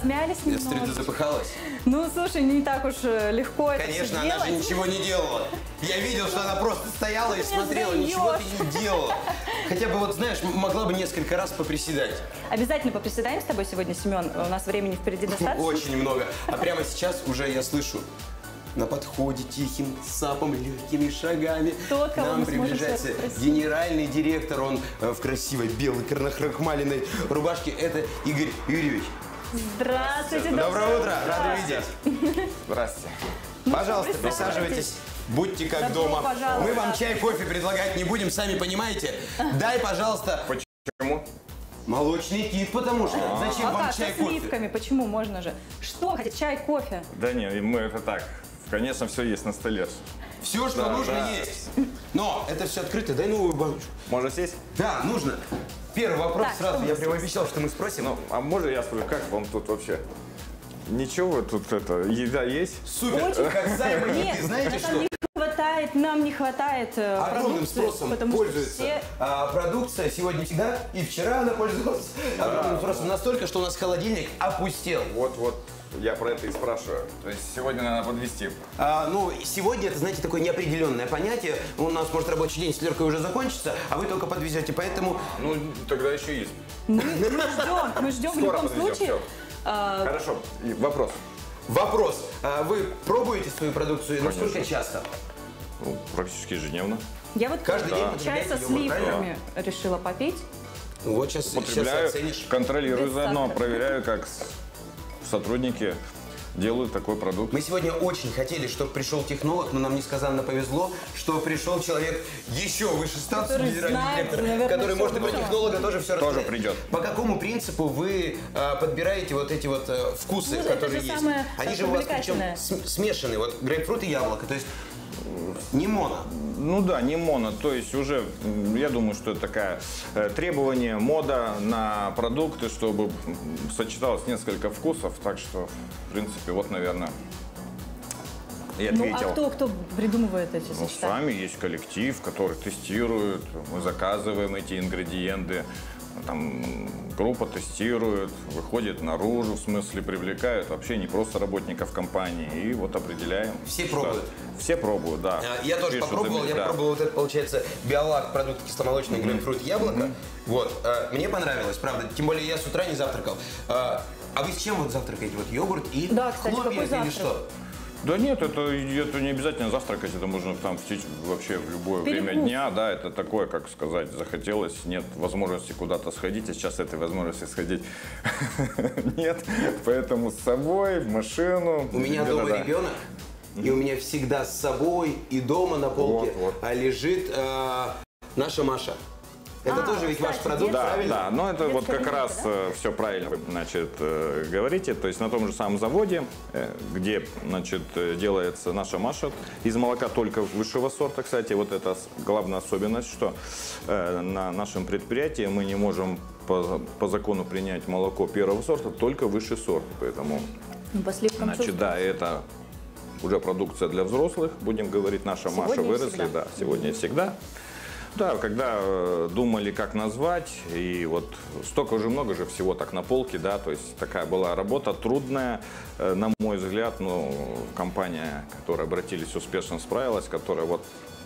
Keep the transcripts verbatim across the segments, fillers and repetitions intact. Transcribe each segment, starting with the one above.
размялись Я немного. смотрю, ты запыхалась. Ну, слушай, не так уж легко это Конечно, все она делать. же ничего не делала. Я видел, что она просто стояла и Ты меня смотрела, сдаешь. ничего ты не делала. Хотя бы вот, знаешь, могла бы несколько раз поприседать. Обязательно поприседаем с тобой сегодня, Семен. У нас времени впереди достаточно. Очень много. А прямо сейчас уже я слышу на подходе тихим сапом, легкими шагами То, к кого нам мы сможем приближается сейчас спросить. генеральный директор. Он э, в красивой белой краснохрахмаленной рубашке. Это Игорь Юрьевич. Здравствуйте, Доброе утро, рады видеть. Здрасте. Пожалуйста, присаживайтесь. присаживайтесь. Будьте как Добро дома. пожаловать. Мы вам чай, кофе предлагать не будем, сами понимаете. Дай, пожалуйста, Почему? молочный кит, потому что зачем А вам как, чай, со кофе? сливками? Почему? Можно же. Что хотите? Чай, кофе? Да не, мы это так. Конечно, все есть на столе. Все, что Да, нужно, да. есть. Но это все открыто. Дай новую баночку. Можно сесть? Да, нужно. Первый вопрос Так, сразу. что у Я нас прямо обещал, что мы спросим. Ну, а можно я спрошу, как вам тут вообще? Ничего, вы тут это, еда есть? Супер. Очень. Как займа Нет, еды. Знаете нам что? не хватает, нам не хватает э, Огромным продукции, спросом потому что пользуется все... а, продукция сегодня всегда, и вчера она пользовалась огромным спросом настолько, что у нас холодильник опустел. Вот, вот, я про это и спрашиваю. То есть сегодня надо подвести. А, ну, сегодня это, знаете, такое неопределенное понятие. У нас, может, рабочий день с Леркой уже закончится, а вы только подвезете, поэтому... Ну, тогда еще есть. Мы, мы ждем, мы ждем в Скоро любом подвезем, случае. всё. а, Хорошо, и вопрос. Вопрос. А вы пробуете свою продукцию? и Насколько Конечно. часто? Ну, практически ежедневно. Я вот Каждый день чай со потребляете йогурт, сливками решила попить. Вот сейчас, сейчас Потребляю, оценишь. контролирую Без заодно, сахара. проверяю, как с- сотрудники делают такой продукт. Мы сегодня очень хотели, чтобы пришел технолог, но нам несказанно повезло, что пришел человек еще выше статуса, Который генеральный знает, директор, наверное, который всё может и про лучше. технолога тоже все Тоже рассказать. придет. По какому принципу вы а, подбираете вот эти вот а, вкусы, Ну, это которые же есть? самое Они же у вас причем привлекательное. см- смешанные, вот грейпфрут и яблоко, то есть не моно. Ну да, не моно, то есть уже, м, я думаю, что это такая э, требование, мода на продукты, чтобы м, сочеталось несколько вкусов, так что, в принципе, вот, наверное, я Ну, ответил. а кто, кто придумывает эти Ну, с сочетания? вами есть коллектив, который тестирует, мы заказываем эти ингредиенты, там группа тестирует, выходит наружу, в смысле привлекают вообще не просто работников компании, и вот определяем. Все что- пробуют? Все пробуют, да. А, Я тоже Пишут, попробовал, я да. пробовал вот это, получается, биолак, продукт кисломолочный, грейпфрут, яблоко. Вот, а, мне понравилось, правда, тем более я с утра не завтракал. А а вы с чем вот завтракаете? Вот йогурт и Да, кстати, хлопья какой или завтрак? что? Да нет, это, это не обязательно завтракать, это можно там в теч- вообще в любое время Перекус. дня, да, это такое, как сказать, захотелось, нет возможности куда-то сходить, а сейчас этой возможности сходить нет, поэтому с собой, в машину. У меня где-то, дома да. ребенок, и у меня всегда с собой и дома на полке Вот, вот. а, лежит а, наша Маша. Это А, тоже ведь ваш кстати, продукт, Да, правильно? да, но это вот Детская как линейка, раз да? все правильно вы, значит, э, говорите. То есть на том же самом заводе, э, где, значит, э, делается наша Маша, из молока только высшего сорта, кстати, вот это с- главная особенность, что э, на нашем предприятии мы не можем по, по закону принять молоко первого сорта, только высший сорт, поэтому, Ну, по сливкам значит, чувствую. да, это уже продукция для взрослых, будем говорить, наша Сегодня Маша и выросли, всегда. да, сегодня и всегда. Да, когда э, думали, как назвать, и вот столько уже много же всего так на полке, да, то есть такая была работа трудная, э, на мой взгляд, но компания, которая обратились, успешно справилась, которая вот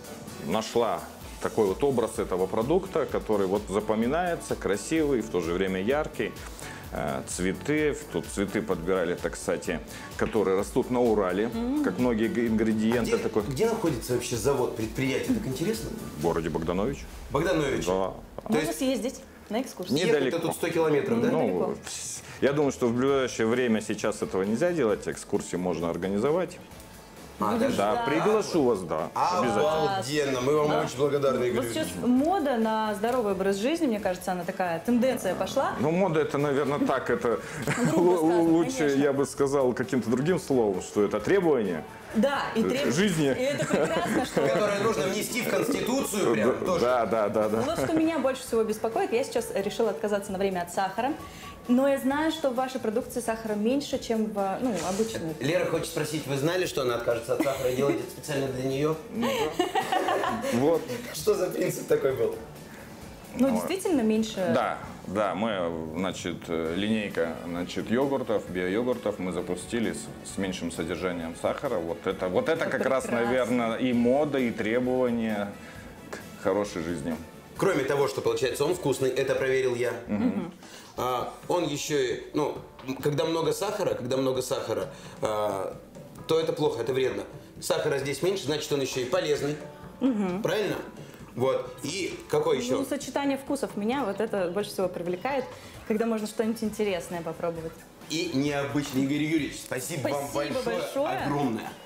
нашла такой вот образ этого продукта, который вот запоминается, красивый, в то же время яркий. Э, Цветы, тут цветы подбирали, так, кстати, которые растут на Урале, как многие г- ингредиенты. Где, такой, где находится вообще завод, предприятие? Так интересно? в городе Богданович. Богданович. Да. То Можно есть съездить на экскурсию? Не- ехать-то недалеко. тут сто километров, да? Недалеко. Ну, я думаю, что в ближайшее время сейчас этого нельзя делать, экскурсии можно организовать. А, даже Да, так? приглашу вас, да, обязательно. Обалденно, мы вам очень благодарны, Игорь Вот Юрьевич. сейчас мода на здоровый образ жизни, мне кажется, она такая, тенденция пошла. Ну, мода это, наверное, так, это Грубо сказано, лучше, конечно. я бы сказал каким-то другим словом, что это требование. Да, и требует. Жизни. И это прекрасно, что... Которое нужно внести в Конституцию прям тоже. Да, да, да, да. Вот что меня больше всего беспокоит, я сейчас решила отказаться на время от сахара, но я знаю, что в вашей продукции сахара меньше, чем в ну, обычной. Лера хочет спросить, вы знали, что она откажется от сахара и делает это специально для нее? Вот. Что за принцип такой был? Ну, действительно меньше. Да, Да, мы, значит, э, линейка, значит, йогуртов, био-йогуртов мы запустили с, с меньшим содержанием сахара. Вот это, вот это как раз, прекрасно. наверное, и мода, и требования к хорошей жизни. Кроме того, что получается он вкусный, это проверил я. А, он еще и, ну, когда много сахара, когда много сахара, а, то это плохо, это вредно. Сахара здесь меньше, значит он еще и полезный. Правильно? Вот. И какой еще? Ну, сочетание вкусов меня вот это больше всего привлекает, когда можно что-нибудь интересное попробовать. И необычный Игорь Юрьевич. Спасибо, вам Спасибо большое, большое. огромное.